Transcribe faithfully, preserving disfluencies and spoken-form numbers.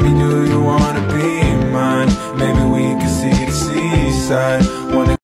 me, do you wanna be mine? Maybe we can see the seaside. Wanna